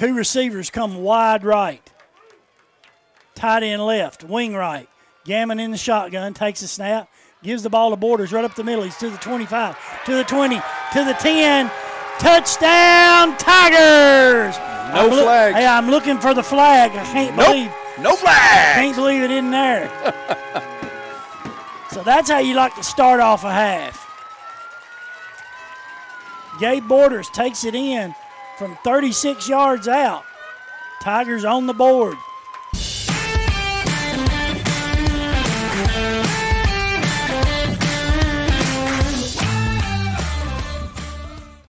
Two receivers come wide right. Tight end left, wing right. Gammon in the shotgun, takes a snap, gives the ball to Borders right up the middle. He's to the 25, to the 20, to the 10. Touchdown, Tigers! No flag. Hey, I'm looking for the flag. I can't believe. No flag. Can't believe it isn't there. So that's how you like to start off a half. Gabe Borders takes it in from 36 yards out. Tigers on the board.